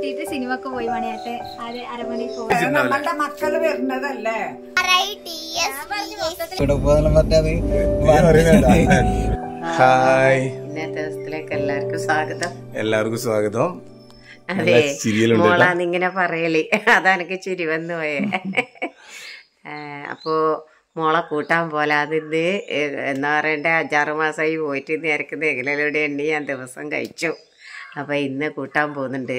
കൂട്ടിട്ട് സിനിമക്ക് പോയി മണിയാട്ടെ അത് അരമണിക്ക് പോയി നമ്മളുടെ മക്കള് വരുന്നതല്ലേ. ഹായ്, ഇന്നത്തെ ദിവസത്തിലേക്ക് എല്ലാവർക്കും സ്വാഗതം. അതെ, മോളാന്നിങ്ങനെ പറയല്, അതെനിക്ക് ചിരി വന്നു പോയേ. അപ്പോ മോളെ കൂട്ടാൻ പോലെ അതിന്ന് എന്താ പറയണ്ടേ, 5-6 മാസമായി പോയിട്ട് നേരക്കുന്ന എങ്ങനെയോടെ എണ്ണി ഞാൻ ദിവസം കഴിച്ചു. അപ്പൊ ഇന്ന് കൂട്ടാൻ പോകുന്നുണ്ട്,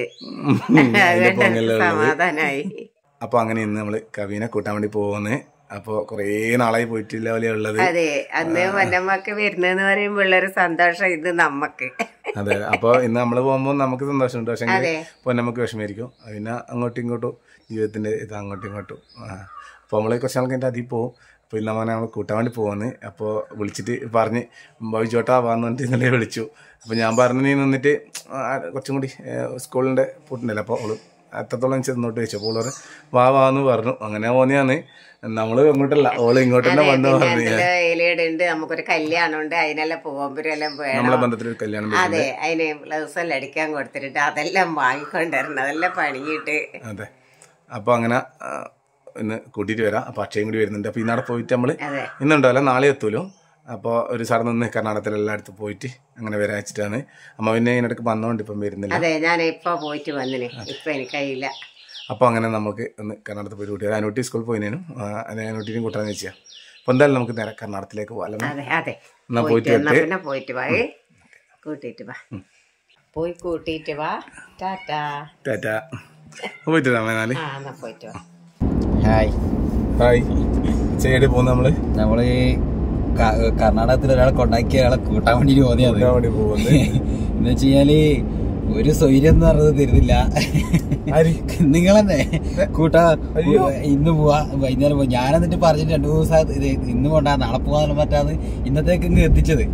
സമാധാനായി. അപ്പൊ അങ്ങനെ ഇന്ന് നമ്മള് കവിനെ കൂട്ടാൻ വേണ്ടി പോകുന്നത്. അപ്പൊ കൊറേ നാളായി പോയിട്ടില്ല പോലെ ഉള്ളത്. അതെ, അന്ന് പൊന്നമ്മക്ക് വരുന്നെന്ന് പറയുമ്പോ ഉള്ളൊരു സന്തോഷം ഇത് നമ്മക്ക്. അതെ, അപ്പൊ ഇന്ന് നമ്മള് പോകുമ്പോ നമുക്ക് സന്തോഷമുണ്ട്, പക്ഷെ പൊന്നമ്മക്ക് വിഷമായിരിക്കും. പിന്നെ അങ്ങോട്ടും ഇങ്ങോട്ടും ജീവിതത്തിന്റെ ഇത് അങ്ങോട്ടും ഇങ്ങോട്ടും. അപ്പൊ നമ്മള് കുറച്ച് നാൾ കഴിഞ്ഞിട്ട് അതിൽ പോകും. അപ്പൊ ഇന്ന് നമ്മൾ കൂട്ടാൻ വേണ്ടി പോകുന്നത്. അപ്പോൾ വിളിച്ചിട്ട് പറഞ്ഞ് ഭവിച്ചോട്ടാ വാന്ന് പറഞ്ഞിട്ട് ഇന്നലെ വിളിച്ചു. അപ്പൊ ഞാൻ പറഞ്ഞു നീ നിന്നിട്ട് കുറച്ചും കൂടി സ്കൂളിന്റെ പൂട്ടുണ്ടല്ലോ, അപ്പൊ അവള് അത്രത്തോളം ചെന്നോട്ട് വെച്ചു. അപ്പോൾ ഓള് വാന്ന് പറഞ്ഞു. അങ്ങനെ പോന്നെയാണ്. നമ്മള് അങ്ങോട്ടല്ല, ഓള് ഇങ്ങോട്ട് തന്നെ വന്നു പറഞ്ഞു. നമുക്കൊരു കല്യാണം ഉണ്ട്, അതിനെല്ലാം പോകുമ്പോഴെല്ലാം നമ്മളെ ബന്ധത്തിലൊരു കല്യാണം. അതെ, അതിന് ബ്ലൗസ് എല്ലാം അടിക്കാൻ കൊടുത്തിട്ട് അതെല്ലാം വാങ്ങിക്കൊണ്ടിരുന്നു, അതെല്ലാം പണിയിട്ട്. അതെ, അപ്പൊ അങ്ങനെ ഇന്ന് കൂട്ടിയിട്ട് വരാം. അപ്പൊ അക്ഷയും കൂടി വരുന്നുണ്ട്. അപ്പൊ ഇന്നവിടെ പോയിട്ട് നമ്മള് ഇന്നുണ്ടാവില്ല, നാളെ എത്തൂലോ. അപ്പോൾ ഒരു സാർ നിന്ന് കർണാടകത്തിൽ എല്ലായിടത്തും പോയിട്ട് അങ്ങനെ വരാച്ചിട്ടാണ്. അമ്മ പിന്നെ ഇതിനിടയ്ക്ക് വന്നോണ്ട് ഇപ്പം വരുന്നില്ല. അതെ, ഞാൻ ഇപ്പൊ പോയിട്ട് വന്നിന്, ഇപ്പൊ എനിക്കയില്ല. അപ്പോൾ അങ്ങനെ നമുക്ക് ഒന്ന് കർണാടകത്തിൽ പോയി കൂട്ടി അനൂട്ടി സ്കൂളിൽ പോയിനും അനൂട്ടിനും കൂട്ടാന്ന് വെച്ചാൽ. അപ്പൊ എന്തായാലും നമുക്ക് നേരെ കർണാടകത്തിലേക്ക് പോകാം. അതെ അതെ, എന്നാ പോയിട്ട് പോയിട്ട് വാ, കൂട്ടിയിട്ട് വാ, പോയി കൂട്ടിയിട്ട് വാ. ടാറ്റാ ടാറ്റാ, പോയിട്ട് വരാമെന്നാല്. പോയിട്ട് വാ. ഹായ് ഹായ്, ചെയ്യേണ്ടി പോകുന്ന നമ്മള് കർണാടകത്തിൽ ഒരാളെ കൊണ്ടാക്കി അയാളെ കൂട്ടാൻ വേണ്ടി പോകുന്നത്. എന്ന് വെച്ച് കഴിഞ്ഞാല് ഒരു സ്വൈര്യം എന്ന് പറഞ്ഞത് തരുന്നില്ല. നിങ്ങളെന്നെ കൂട്ടാ ഇന്ന് പോവാ, വൈകുന്നേരം പോവാ. ഞാൻ എന്നിട്ട് പറഞ്ഞിട്ട് 2 ദിവസം ഇന്ന് പോണ്ടാ നാളെ പോവാന്ന് പറ്റാന്ന് ഇന്നത്തേക്ക് ഇങ്ങ് എത്തിച്ചത്.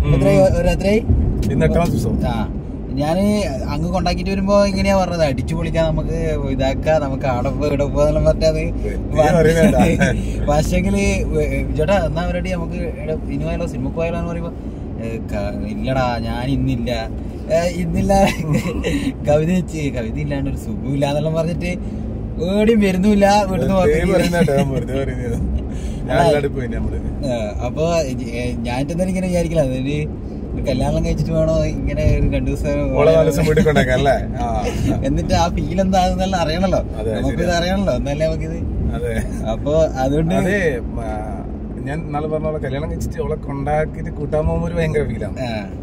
ആ, ഞാന് അങ്ങ് കൊണ്ടാക്കിട്ട് വരുമ്പോ ഇങ്ങനെയാ പറഞ്ഞത്, അടിച്ചു പൊളിക്കാൻ, നമുക്ക് ഇതാക്കാം, നമുക്ക് അവിടെ ഇവിടെ പോകാന്നെല്ലാം പറ്റാത്. പക്ഷെങ്കില് ചേട്ടാ എന്നാ അവരടി നമുക്ക് ഇനി പോയാലോ, സിനിമക്ക് പോയാലോ എന്ന് പറയുമ്പോ ഇല്ലടാ ഞാൻ ഇന്നില്ല കവിത വെച്ച് കവിത ഇല്ലാണ്ട് ഒരു സുഖമില്ല എന്നെല്ലാം പറഞ്ഞിട്ട് ഏടിയും വരുന്നില്ല വീട്ടിൽ. അപ്പൊ ഞാൻ എന്തായാലും ഇങ്ങനെ വിചാരിക്കില്ല, അതൊരു കല്യാണം കഴിച്ചിട്ട് വേണോ ഇങ്ങനെ ഒരു 2 ദിവസം എന്നിട്ട് ആ ഫീൽ എന്താണെന്നെല്ലാം അറിയണല്ലോ, നമുക്കിത് അറിയണല്ലോ, എന്നല്ലേ നമുക്കിത്. അപ്പൊ അതുകൊണ്ട് ഞാൻ നാളെ പറഞ്ഞ കല്യാണം കഴിച്ചിട്ട് അവളെ കൊണ്ടാക്കിട്ട് കൂട്ടാൻ പോകുമ്പോ ഒരു ഭയങ്കര ഫീലാണ്.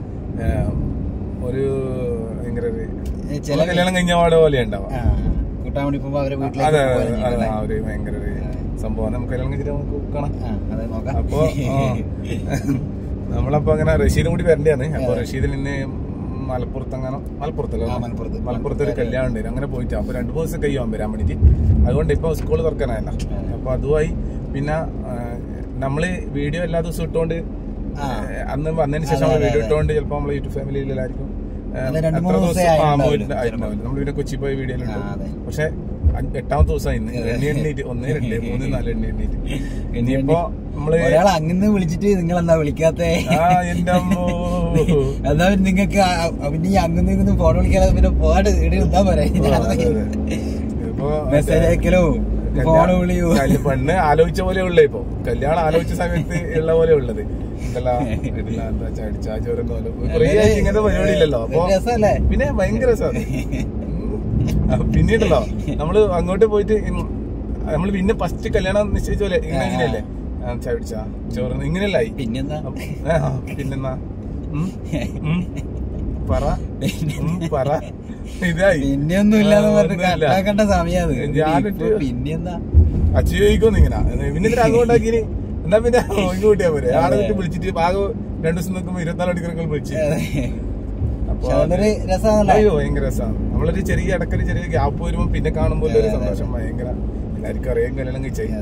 ഒരു ഭയങ്കര ചില കല്യാണം കഴിഞ്ഞ പാടെ പോലെ ഉണ്ടാവാം, കൂട്ടാൻ വേണ്ടി പോകുമ്പോ അവരെ വീട്ടിൽ. അതെ, ഒരു ഭയങ്കര ഒരു സംഭവം. നമുക്ക് കല്യാണം കഴിച്ചിട്ട് നമുക്ക് കാണാം. അപ്പൊ നമ്മളപ്പോ അങ്ങനെ റഷീദും കൂടി വരേണ്ടതാണ്. അപ്പൊ റഷീദിൽ നിന്ന് മലപ്പുറത്ത് ഒരു കല്യാണം ഉണ്ടായിരുന്നു. അങ്ങനെ പോയിട്ട് അപ്പൊ 2-3 ദിവസം കഴിയാൻ വരാൻ വേണ്ടിട്ട്. അതുകൊണ്ട് ഇപ്പൊ സ്കൂൾ തുറക്കാനായല്ല. അപ്പൊ അതുമായി പിന്നെ നമ്മള് വീഡിയോ എല്ലാ ദിവസവും ഇട്ടോണ്ട് അന്ന് വന്നതിന് ശേഷം വീഡിയോ ഇട്ടോണ്ട് ചിലപ്പോ നമ്മള് യൂട്യൂബ് ഫാമിലിയിലായിരിക്കും എത്ര ദിവസം നമ്മൾ പിന്നെ കൊച്ചി പോയ വീഡിയോയിലുണ്ട്. പക്ഷെ 8ാമത്തെ ദിവസം ഇന്ന് എണ്ണീറ്റ് 1, 2, 3, 4 എണ്ണീറ്റ്. ഇനിയിപ്പോ നമ്മള് അങ്ങനെ വിളിച്ചിട്ട് നിങ്ങൾ എന്താ വിളിക്കാത്ത? എന്റെ അമ്മോ, എന്നാ നിങ്ങക്ക് പിന്നെ അങ്ങനെ ഫോൺ വിളിക്കാതെ പിന്നെ പോകാണ്ട് എന്താ പറയാ, മെസ്സേജ് അയക്കലോ ഫോൺ വിളിയോ. പെണ്ണ് ആലോചിച്ച പോലെ ഉള്ളേ, ഇപ്പൊ കല്യാണം ആലോചിച്ച സമയത്ത് ഉള്ള പോലെ ഉള്ളത്. ഇങ്ങനത്തെ പരിപാടി ഇല്ലല്ലോ. അപ്പൊ പിന്നെ ഭയങ്കര രസമാണ്. പിന്നീടല്ലോ നമ്മള് അങ്ങോട്ട് പോയിട്ട് നമ്മള് പിന്നെ ഫസ്റ്റ് കല്യാണം നിശ്ചയിച്ച പോലെ ഇങ്ങനെയല്ലേ ചാടിച്ച ചോറ് ഇങ്ങനെയല്ലായി. പിന്നെന്നാ പറ ഇതായി. പിന്നെയൊന്നുമില്ലാതെ സമയം പിന്നെന്താ അച്ഛൻ ചോദിക്കോന്ന് ഇങ്ങനെ പിന്നെ അങ്ങോട്ടാക്കി. എന്നാ പിന്നെ ഒഴിഞ്ഞു കൂട്ടിയാ പോരെ. ആളെ വിട്ട് വിളിച്ചിട്ട് ആകെ 2 ദിവസം നോക്കുമ്പോ 24 മണിക്കൂറൊക്കെ വിളിച്ചു. അയ്യോ ഭയങ്കര രസമാണ്. നമ്മളൊരു ചെറിയ ഇടക്കൊരു ചെറിയ ഗ്യാപ്പ് വരുമ്പോ പിന്നെ കാണുമ്പോ ഒരു സന്തോഷം ഭയങ്കര. എല്ലാവർക്കും അറിയാൻ കല്യാണം കഴിച്ചായി.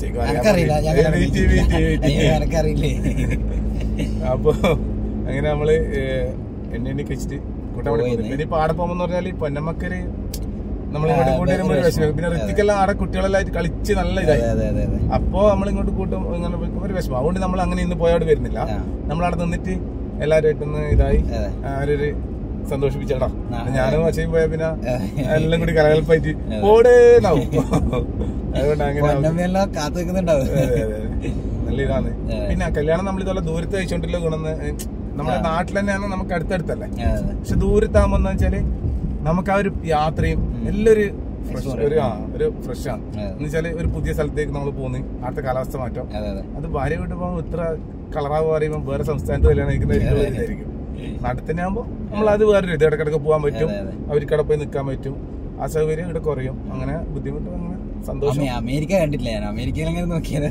അപ്പൊ അങ്ങനെ നമ്മള് എണ്ണി കഴിച്ചിട്ട് കൂട്ടാൻ വേണ്ടി പോകുന്നത്. ഇനിയിപ്പോ ആടെ പോകുമ്പോ പറഞ്ഞാല് പൊന്നമ്മക്കൊരു നമ്മളിങ്ങോട്ട് കൂട്ടി വരുമ്പോ ഒരു വിഷമം. പിന്നെ ഋത്തിക്കെല്ലാം ആടെ കുട്ടികളെല്ലാം കളിച്ച് നല്ല ഇതായി. അപ്പൊ നമ്മളിങ്ങോട്ട് കൂട്ടും ഇങ്ങനെ ഒരു വിഷമം. അതുകൊണ്ട് നമ്മൾ അങ്ങനെ ഇന്ന് പോയോട് വരുന്നില്ല. നമ്മളവിടെ നിന്നിട്ട് എല്ലാവരുമായിട്ടൊന്ന് ഇതായി ഒരു സന്തോഷിപ്പിച്ചേട്ടാ. ഞാനും അച്ഛനും പോയാ പിന്നെ എല്ലാം കൂടി കലകലപ്പായിട്ട് ഓടേന്നാവും. അതുകൊണ്ട് അങ്ങനെ കാത്തു നിൽക്കുന്നുണ്ടാവും. നല്ല ഇതാണ്. പിന്നെ കല്യാണം നമ്മൾ ഇതുപോലെ ദൂരത്ത് കഴിച്ചോണ്ടില്ല ഗുണം നമ്മുടെ നാട്ടിൽ തന്നെയാണ്, നമുക്ക് അടുത്തടുത്തല്ലേ. പക്ഷെ ദൂരത്താകുമ്പോ എന്താ വെച്ചാല് നമുക്ക് ആ ഒരു യാത്രയും എല്ലാം ഒരു ഫ്രഷ് ആണ്. എന്ന് വെച്ചാല് ഒരു പുതിയ സ്ഥലത്തേക്ക് നമ്മൾ പോകുന്നത്, അടുത്ത കാലാവസ്ഥ മാറ്റം. അത് ഭാര്യ വീട്ടിൽ പോകുമ്പോൾ ഇത്ര കളറാവ് പറയുമ്പോൾ വേറെ സംസ്ഥാനത്ത് കല്യാണം കഴിക്കുന്നതായിരിക്കും. നാട്ടിൽ തന്നെ ആകുമ്പോൾ നമ്മളത് വേറൊരു ഇത് ഇടക്കിടക്ക് പോകാൻ പറ്റും, അവർക്ക് അവിടെ പോയി നിൽക്കാൻ പറ്റും, ആ സൗകര്യം ഇവിടെ കുറയും. അങ്ങനെ ബുദ്ധിമുട്ട് അങ്ങനെ സന്തോഷം. അമേരിക്ക കണ്ടില്ല ഞാൻ, അമേരിക്കയിൽ അങ്ങനെ നോക്കിയത്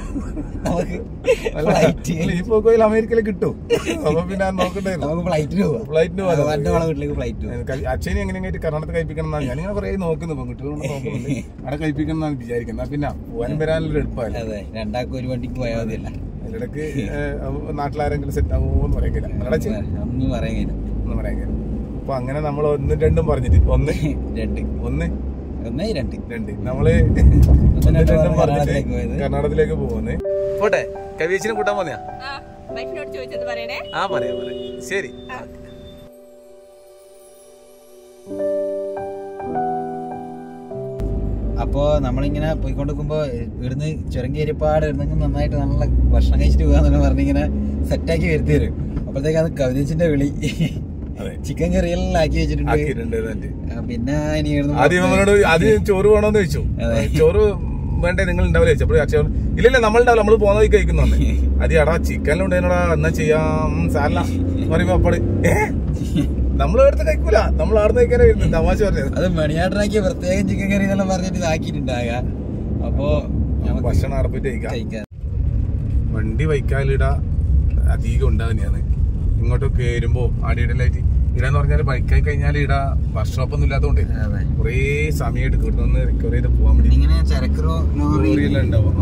ഈ പോയി അമേരിക്കയിൽ കിട്ടും. അപ്പൊ പിന്നെ നോക്കണ്ടായിരുന്നു ഫ്ലൈറ്റിന് പോകാം. അച്ഛനെ എങ്ങനെയായിട്ട് കർണാടകത്തിൽ കഴിപ്പിക്കണം എന്നാണ് ഞാനിങ്ങനെ കുറെ നോക്കുന്നു. പെൺകുട്ടികളോട് നോക്കുന്നുണ്ട്, അവിടെ കഴിപ്പിക്കണം എന്നാണ് വിചാരിക്കുന്നത്. പിന്നെ പോകാനും വരാനുള്ള എളുപ്പമല്ല, രണ്ടാൾക്കും ഒരു വണ്ടിക്ക് പോയാൽ മതിയല്ല. അതിലിടക്ക് നാട്ടിലാരെങ്കിലും സെറ്റ് ആവുമോന്ന് പറയാൻ കഴിയില്ല, ഒന്നും പറയാൻ കഴിയില്ല. അപ്പൊ അങ്ങനെ നമ്മൾ 1 2 പറഞ്ഞിട്ട് 1 2 നമ്മള് കർണാടകത്തിലേക്ക് പോകുന്നേ. പോട്ടെ, കവിയച്ചിനെ കൂട്ടാൻ പോന്നെയാ? ആ പറയാ ശരി. അപ്പോ നമ്മളിങ്ങനെ പോയിക്കൊണ്ടിരിക്കുമ്പോ ഇവിടുന്ന് ചുരങ്കേരിപ്പാട് ഇടുന്നെങ്കിൽ നന്നായിട്ട് നല്ല ഭക്ഷണം കഴിച്ചിട്ട് പോകാന്ന് പറഞ്ഞിങ്ങനെ സെറ്റാക്കി വരുത്തി തരും. അപ്പോഴത്തേക്ക് അത് കവിതച്ചിന്റെ വിളി ചിക്കൻ കറി എല്ലാം ആക്കി വെച്ചിട്ടുണ്ട്. പിന്നെ ആദ്യം ചോറ് വേണോന്ന് ചോദിച്ചു. ചോറ് വേണ്ടേ നിങ്ങൾ ഉണ്ടാവില്ല ചോദിച്ചപ്പോൾ അച്ഛൻ ഇല്ലല്ല നമ്മളുണ്ടാവില്ല, നമ്മള് പോകുന്ന വഴി കഴിക്കുന്നോന്ന്. അത് എടാ ചിക്കനിലുണ്ടേനോടാ എന്നാ ചെയ്യാം സാല പറയുമ്പോ അപ്പള് നമ്മൾ എടുത്ത് കഴിക്കൂല, നമ്മൾ ആടുന്ന് കഴിക്കാനേ വരുന്നു. തമാശ പറഞ്ഞത് അത് മണിയാട്ടനാക്കിയ പ്രത്യേകം ചിക്കൻ കറി എന്നെല്ലാം പറഞ്ഞിട്ട് ഇതാക്കിയിട്ടുണ്ടാകാ. അപ്പൊ ഭക്ഷണം അറപ്പിട്ട് കഴിക്കാം. വണ്ടി വൈക്കാലിട അധികം ഉണ്ടാകുന്നതാണ്. ഇങ്ങോട്ടൊക്കെ വരുമ്പോ ആടിയിടലായിട്ട് ഇടാന്ന് പറഞ്ഞാല് ബൈക്കായി കഴിഞ്ഞാൽ ഇട വർക്ക്ഷോപ്പ് ഒന്നും ഇല്ലാത്തതുകൊണ്ട് കുറേ സമയം എടുക്കും ഇവിടുന്ന് റിക്കവർ ചെയ്ത് പോകാൻ വേണ്ടി. ലോറിയെല്ലാം ഉണ്ടാവും,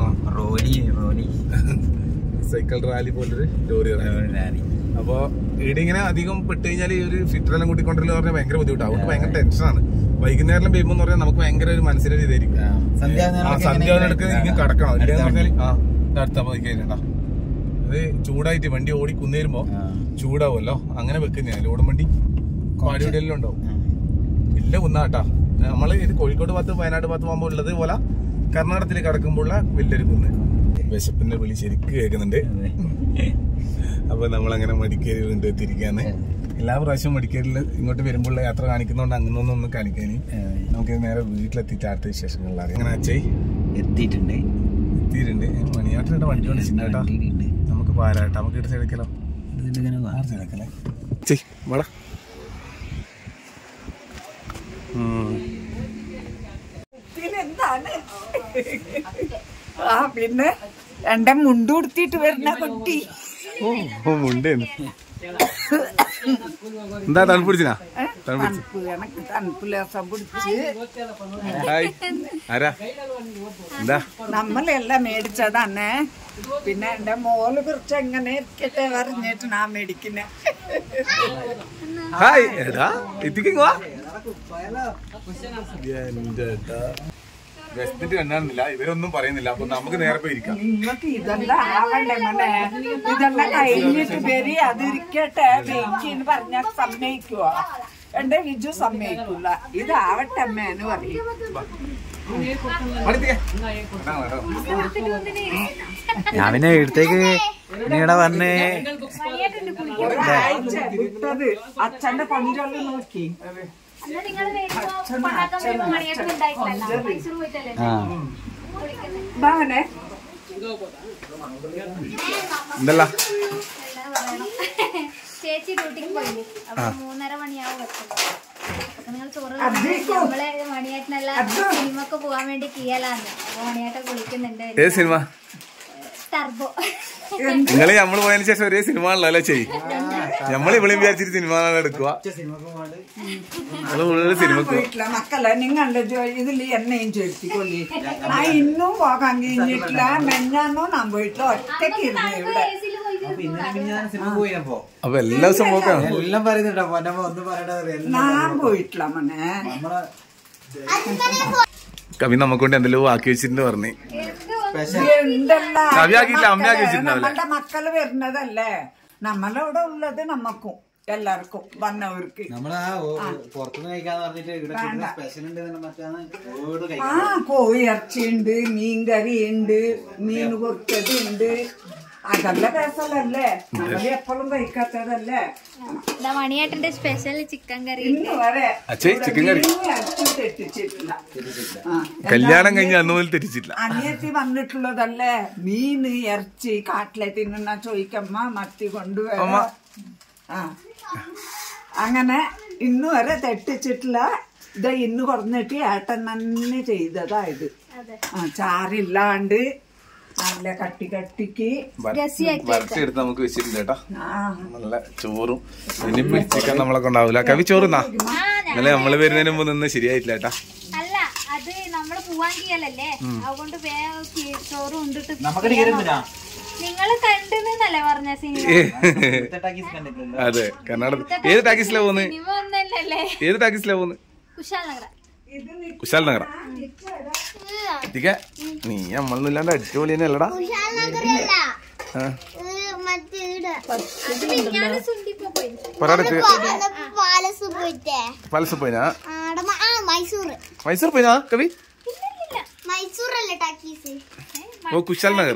സൈക്കിൾ റാലി പോലൊരു ലോറി റാലി. അപ്പൊ ഇവിടെ ഇങ്ങനെ അധികം പെട്ട് കഴിഞ്ഞാൽ ഈ ഒരു ഫിറ്ററെല്ലാം കൂട്ടിക്കൊണ്ടല്ലോ പറഞ്ഞാൽ ഭയങ്കര ബുദ്ധിമുട്ടാണ്. അതുകൊണ്ട് ഭയങ്കര ടെൻഷനാണ്. വൈകുന്നേരം വരുമ്പോ എന്ന് പറഞ്ഞാൽ നമുക്ക് ഭയങ്കര ഒരു മനസ്സിനൊരു ഇതായിരിക്കും. സന്ധ്യാവിനടുക്ക് ഇങ്ങനെ കടക്കണം. ഇല്ലെന്ന് പറഞ്ഞാല് അടുത്ത പോയിക്കഴിഞ്ഞാ അത് ചൂടായിട്ട് വണ്ടി ഓടി കുന്നേരുമ്പോ ചൂടാവുമല്ലോ, അങ്ങനെ വെക്കുന്ന ലോഡും വണ്ടി പാടിയോടെല്ലാം ഉണ്ടാവും. ഇല്ല കുന്നാട്ടാ. നമ്മള് ഇത് കോഴിക്കോട് ഭാഗത്ത് വയനാട് ഭാഗത്ത് പോകുമ്പോ ഉള്ളത് പോലെ കർണാടകത്തിലേക്ക് കടക്കുമ്പോഴുള്ള വലിയൊരു കുന്ന്. വിശപ്പിന്റെ വിളി ശരിക്കും കേൾക്കുന്നുണ്ട്. അപ്പൊ നമ്മളങ്ങനെ മടിക്കേരി വീണ്ടും എത്തിയിരിക്കാന്ന്. എല്ലാ പ്രാവശ്യവും മടിക്കേരില് ഇങ്ങോട്ട് വരുമ്പോഴുള്ള യാത്ര കാണിക്കുന്നോണ്ട് അങ്ങനൊന്നും കാണിക്കാന് നമുക്ക് നേരെ വീട്ടിലെത്തിയിട്ട് അടുത്ത വിശേഷങ്ങളിൽ അറിയാം. അങ്ങനെ അച്ഛായി എത്തിയിട്ടുണ്ട്. മണിയാട്ടിന്റെ വണ്ടി കൊണ്ട് ചിന്നേട്ടാ നമുക്ക് പാരാട്ടാ. നമുക്ക് ഇട്ട് സൈഡിക്കലോ എന്താണ് പിന്നെ എന്റെ മുണ്ട് ഉടുത്തിട്ട് വരുന്ന കുട്ടി മുണ്ടേന്ന് എന്താ തണുപ്പ് പിടിച്ചാ? തണുപ്പ് ലേസം പിടിച്ച് ആരാ എന്താ നമ്മളെല്ലാം മേടിച്ചതാണ്. പിന്നെ എന്റെ മോള് കുറച്ച് എങ്ങനെ ഇരിക്കട്ടെ പറഞ്ഞിട്ട് ഞാൻ മേടിക്കുന്ന. ഹായ് എടാ എത്തിക്കോ വെസ്റ്റിട്ട് കണ്ടായിരുന്നില്ല, ഇവരൊന്നും പറയുന്നില്ല. അപ്പൊ നമുക്ക് നേരെ പോയി ഇരിക്കാം. നിങ്ങൾക്ക് ഇതെല്ലാം ആവണ്ടേ മോനെ, ഇതെല്ലാം കഴിഞ്ഞിട്ട് വരി അതിരിക്കട്ടെ വെയിറ്റ് പറഞ്ഞാൽ സമ്മതിക്കുവോ? എന്റെ വിജു സമ്മതിക്കൂല. ഇതാവട്ടെ അമ്മേന്ന് പറയും. ഞാൻ പിന്നെ ഇടത്തേക്ക് ഇവിടെ വന്ന് വിട്ടത് അച്ഛന്റെ പഞ്ചൊല്ലം നോക്കി. എന്തല്ല ചേച്ചി ഡ്യൂട്ടിക്ക് പോയില്ലേ, അപ്പൊ 3:30 മണിയാവും എത്തും. അപ്പൊ നിങ്ങൾ ചോറ് നമ്മളെ മണിയേട്ടനല്ല സിനിമക്ക് പോവാൻ വേണ്ടി കീയലാന്ന്. അപ്പൊ മണിയേട്ടൻ കുളിക്കുന്നുണ്ട്. ഏത് സിനിമ? ടർബോ. നിങ്ങള് നമ്മള് പോയതിനു ശേഷം ഒരേ സിനിമ ആണല്ലോ ചെയ്. നമ്മള് ഇവിടെ വിചാരിച്ചിട്ട് സിനിമ എടുക്കുക. സിനിമക്ക് മക്കളെ നിങ്ങളുടെ ഇതില് എന്നെയും ചേർത്തിക്കൊള്ളി. ഞാൻ ഇന്നും പോകാൻ കഴിഞ്ഞിട്ടില്ല. മെഞ്ഞാന്നോ ഞാൻ പോയിട്ടില്ല. ഒറ്റയ്ക്ക് ഇരുന്നു ഇവിടെ. അപ്പൊ എല്ലാ ദിവസം പോക്കാം. എല്ലാം പറയുന്നുണ്ടോ? ഞാൻ പോയിട്ടില്ല മോനെ. കവി നമുക്ക് വേണ്ടി എന്തെല്ലോ ആക്കി വെച്ചിട്ടുണ്ട് പറഞ്ഞ്. കവി ആക്കിയില്ല, അമ്മ ആക്കി വെച്ചിട്ടുണ്ടാവില്ല. നമ്മളുടെ മക്കള് വരുന്നതല്ലേ, നമ്മളവിടെ ഉള്ളത് നമ്മക്കും. എല്ലാവർക്കും വന്നവർക്ക്. നമ്മളാ പുറത്തുനിന്ന് കഴിക്കാന്ന് പറഞ്ഞിട്ട് ഇവിടെ സ്പെഷ്യൽ ഉണ്ട് മറ്റാണ്. കോഴി ഇറച്ചിയുണ്ട്, മീൻകറി ഉണ്ട്, മീൻ പൊറിച്ചതുണ്ട്. അതല്ല രസമല്ലേ, നമ്മൾ എപ്പോഴും കഴിക്കാത്തതല്ലേ. മണിയേട്ടന്റെ സ്പെഷ്യൽ ചിക്കൻ കറി ഇന്ന് വരെ ചിക്കൻ കറി തെറ്റിച്ചിട്ടില്ല. കല്യാണം കഴിഞ്ഞ അന്ന് മുതൽ തെറ്റിച്ചിട്ടില്ല. അനിയത്തി വന്നിട്ടുള്ളതല്ലേ മീന് ഇറച്ചി കാട്ടിലെ തിന്നുന്ന ചോദിക്കമ്മ മത്തി കൊണ്ടുവരാം. അങ്ങനെ ഇന്ന് വരെ തെറ്റിച്ചിട്ടില്ല. ഇത് ഇന്ന് കുറഞ്ഞിട്ട് ഏട്ടൻ തന്നെ ചെയ്തതായത്. ചാറില്ലാണ്ട് നല്ല കട്ടിക്ക് വരച്ചെടുത്ത് നമുക്ക് വെച്ചിട്ടുണ്ട് കേട്ടോ. നല്ല ചോറും ഇനിയിപ്പോ ചിക്കൻ നമ്മളെ കൊണ്ടാവൂല. കവി ചോറുന്നാ ഇന്നലെ നമ്മള് വരുന്നതിന് മുമ്പ് നിന്ന് ശരിയായിട്ടില്ല കേട്ടാ. അല്ല അത് നമ്മള് പോവാൻ ചെയ്യലല്ലേ, അതുകൊണ്ട് ചോറ് കൊണ്ടിട്ട് നിങ്ങള് കണ്ടെന്നല്ലേ പറഞ്ഞ സിനിമ. അതെ, കർണാടക. ഏത് ടാക്കീസിലാ പോകുന്നത്? സിനിമ ഒന്നല്ലേ. ഏത് ടാക്കീസിലാ പോകുന്നത്? കുശാൽ നഗര. കുശാൽ നഗര. നീ നമ്മളൊന്നും ഇല്ലാണ്ട് അടിച്ചുപൊളി തന്നെ അല്ലടാ. പാലസ് പോയിനാ? മൈസൂർ പോയിനാ കവി? ഓ കുശാൽ നഗർ.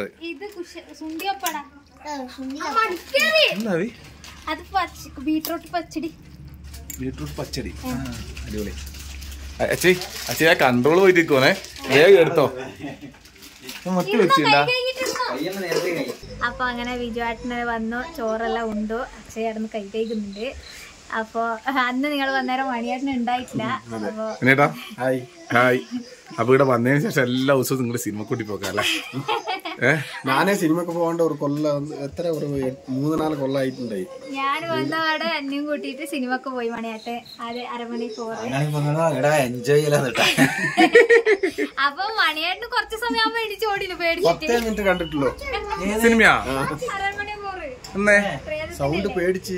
അത് ബീട്രൂട്ട് പച്ചടി. ബീട്രൂട്ട് പച്ചടി അടിപൊളി. അച്ഛാ കൺട്രോൾ പോയിട്ടിരിക്കോനെ, വേഗം എടുത്തോ. മത്തി വെച്ചിട്ടുണ്ടാ? അപ്പൊ അങ്ങനെ വിജുവാട്ടിനെ വന്നു, ചോറെല്ലാം ഉണ്ടോ, അച്ഛയായിരുന്നു കൈ കഴിക്കുന്നുണ്ട്. അപ്പൊ അന്ന് നിങ്ങൾ വന്നേരം മണിയേട്ടന് ഉണ്ടായിട്ടില്ല. അപ്പൊ ഹായ് ഹായ്. അപ്പൊ ഇവിടെ വന്നതിന് ശേഷം എല്ലാ ദിവസവും നിങ്ങളുടെ സിനിമ കൂട്ടി പോക്കാല്ലേ? ഞാനേ സിനിമക്ക് പോകേണ്ട ഒരു കൊല്ലം എത്ര 3-4 കൊല്ലമായിട്ടുണ്ടായി. ഞാൻ വന്നവിടെ എന്നെയും കൂട്ടിട്ട് സിനിമക്ക് പോയി മണിയാട്ടെ. അത് അരമണി പോറ്. എൻജോയ് ചെയ്യാൻ. അപ്പൊ മണിയാട്ടിന് കുറച്ച് സമയം ആകുമ്പോ എണിച്ച് ഓടിയില്ല പേടിച്ചിട്ട്. മിനിറ്റ് കണ്ടിട്ടുള്ളൂ സിനിമയാ? അരമണി പോറ് എന്നേ സൗണ്ട് പേടിച്ച്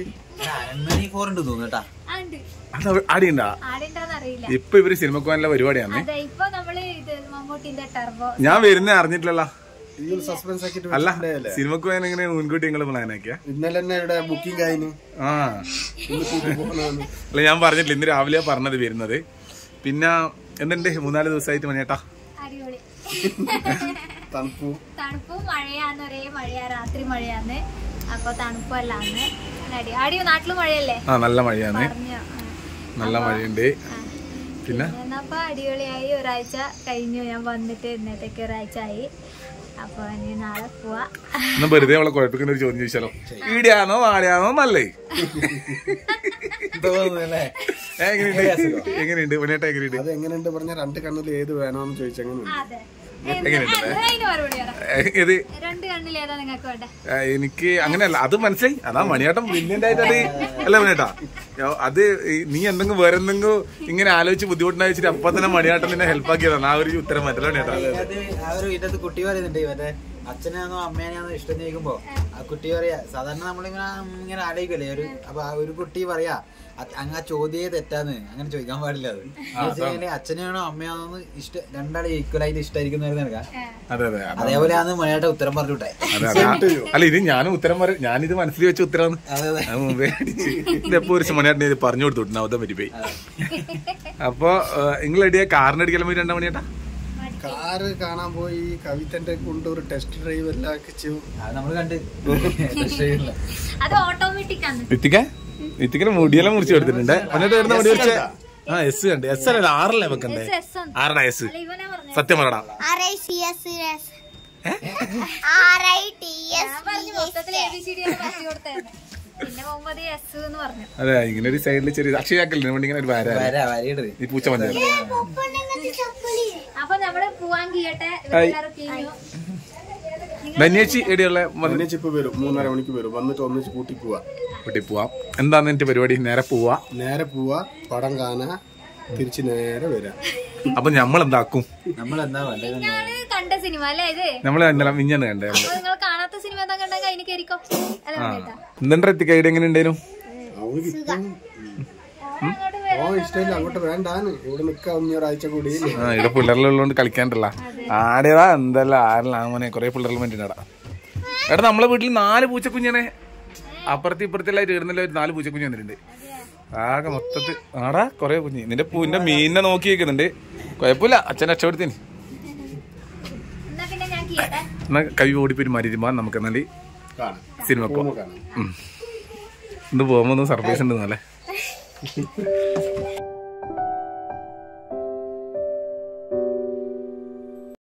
ആടിയുണ്ടാ? ഇപ്പൊ ഇവര് സിനിമക്ക് പോകാനുള്ള പരിപാടിയാണ്. ഇപ്പൊ നമ്മള് മമ്മൂട്ടിന്റെ ടർബോ. ഞാൻ വരുന്നേ അറിഞ്ഞിട്ടില്ലല്ലോ. സസ്പെൻസ് ആക്കിട്ട് അല്ല, സിനിമക്ക് പോയാൽ എങ്ങനെ മുൻകൂട്ടി നിങ്ങൾ പ്ലാൻ ആക്കിയ? ഇന്നലെ തന്നെ ഇവിടെ ബുക്കിംഗ് ആയിരുന്നു. അല്ല ഞാൻ പറഞ്ഞിട്ടില്ല, ഇന്ന് രാവിലെ പറഞ്ഞത് വരുന്നത്. പിന്നെ എന്തുണ്ട് 3-4 ദിവസമായിട്ട് മണിയേട്ടാ? അടിപൊളി. തണുപ്പും മഴയാന്ന്, ഒരേ മഴയാ, രാത്രി മഴയാന്ന്. അപ്പൊ തണുപ്പല്ലാന്ന് അടി. നാട്ടില് മഴയല്ലേ? നല്ല മഴയാണ്, നല്ല മഴയുണ്ട്. പിന്നെ എന്നപ്പോ അടിപൊളിയായി. ഒരാഴ്ച കഴിഞ്ഞു ഞാൻ വന്നിട്ട്, ഇന്നത്തേക്ക് ഒരാഴ്ച ആയി. അപ്പൊ ഇനി നാളെ പോവാ. വെറുതെ അവളെ കുഴപ്പിക്കുന്ന ഒരു ചോദ്യം ചോദിച്ചാലോ? ഈടെയാണോ നാളെയാണോ നല്ലേ? എങ്ങനെയുണ്ട് മണിയേട്ട? എങ്ങനെയുണ്ട്? അത് എങ്ങനെയുണ്ട് പറഞ്ഞ 2 കണ്ണിൽ ഏത് വേണമെന്ന് ചോദിച്ചെങ്ങനെ? എനിക്ക് അങ്ങനെയല്ല, അത് മനസ്സിലായി. അതാ മണിയാട്ടം ബ്രില്യന്റ് ആയിട്ട്. അത് അല്ല മണിയേട്ടാ, അത് നീ എന്തെങ്കിലും വേറെ എന്തെങ്കിലും ഇങ്ങനെ ആലോചിച്ച് ബുദ്ധിമുട്ടുണ്ടായി വെച്ചിട്ട് അപ്പൊ തന്നെ മണിയാട്ടം നിന്നെ ഹെൽപ്പ് ആക്കിയതാണ്. ആ ഒരു ഉത്തരം മറ്റല്ല മണിയേട്ടാ. ഇതിനകത്ത് കുട്ടി പറയുന്നുണ്ട്, മറ്റേ അച്ഛനാണോ അമ്മേനെയാണോ ഇഷ്ടം ചോദിക്കുമ്പോ ആ കുട്ടി പറയാ, സാധാരണ നമ്മളിങ്ങനെ ആലോചിക്കല്ലേ അപ്പൊ ആ ഒരു കുട്ടി പറയാ അങ്ങ് ആ ചോദ്യേ തെറ്റാന്ന്, അങ്ങനെ ചോദിക്കാൻ പാടില്ല. അത് അച്ഛനെയാണോ അമ്മയാണോ ഇഷ്ടം, രണ്ടാളെ ഈക്വൽ ആയിട്ട് ഇഷ്ടമായിരിക്കുന്നവർ നടക്കാം. അതേപോലെയാണ് മലയാളം ഉത്തരം പറഞ്ഞുവിട്ടെ. അല്ല ഇത് ഞാനും ഉത്തരം പറയും, ഞാനിത് മനസ്സിൽ വെച്ച ഉത്തരമാണ്. മുമ്പേ ഇതെപ്പോ ഒരു മണിയാട്ടിനെ ഇത് പറഞ്ഞു കൊടുത്തു അവധം പറ്റിപ്പോയി. അപ്പൊ നിങ്ങളെടിയ കാറിനടിക്കലും 2 മണിയേട്ടാ? കാറ് കാണാൻ പോയി. കവിതന്റെ കൊണ്ട് ഒരു ടെസ്റ്റ് ഡ്രൈവ് എല്ലാം നമ്മള് കണ്ട്. ഇത്തിക്കനെ മുടിയെല്ലാം മുറിച്ച് കൊടുത്തിട്ടുണ്ട്. എന്നിട്ട് വരുന്ന മുടി വെച്ച എസ് കണ്ട്. എസ് അല്ല 6 വെക്കണ്ടേ? 6 എസ്. സത്യം പറയടാ. അതെ, ഇങ്ങനെ ഒരു സൈഡിൽ ചെറിയ അക്ഷയാക്കല്ലേ ഇങ്ങനെ ഒരു വാര ഈ പൂച്ച മഞ്ഞ. ധന്യേച്ചി എവിടെയുള്ള? ഇപ്പൊ വരും, 3:30 മണിക്ക് വരും. വന്നിട്ട് ഒന്നിച്ച് കൂട്ടി പോവാം. എന്താന്ന് എന്റെ പരിപാടി? നേരെ പോവാ പടം കാണാ, തിരിച്ച് നേരെ വരാം. അപ്പൊ നമ്മളെന്താക്കും? കണ്ട സിനിമ അല്ലേ ഇത്? നമ്മള് മിഞ്ഞാണ് കണ്ടേ. കാണാത്ത സിനിമ എന്തെങ്കിലും എത്തിക്കൈഡ് എങ്ങനെ ഉണ്ടായിരുന്നു? ഇഷ്ടമില്ല, അങ്ങോട്ട് വേണ്ടാന്ന്. ഇവിടെ നിക്കാം ഒരാഴ്ച കൂടി. ഇവിടെ പിള്ളേരുള്ളതുകൊണ്ട് കളിക്കാണ്ടല്ല. ആടേതാ എന്തല്ല ആരല്ല അങ്ങനെ കൊറേ പിള്ളേർ വേണ്ടിട്ടാ. എടാ നമ്മളെ വീട്ടിൽ 4 പൂച്ചക്കുഞ്ഞാണേ. അപ്പുറത്തി ഇപ്പുറത്തെല്ലാം ഇടുന്നില്ല ഒരു 4 പൂച്ചക്കുഞ്ഞ് വന്നിട്ടുണ്ട്. ആകെ മൊത്തത്തിൽ ആടാ കൊറേ കുഞ്ഞ്. നിന്റെ പൂവിന്റെ മീനിനെ നോക്കി വെക്കുന്നുണ്ട്. കുഴപ്പമില്ല, അച്ഛൻ രക്ഷപ്പെടുത്തിന്. എന്നാ കൈ ഓടിപ്പോയി മാറ്റിരുമ്പോ നമുക്ക് എന്നാല് സിനിമ പോവാം. ഇന്ന് പോകുമ്പോ സർപ്രൈസ് ഉണ്ട്.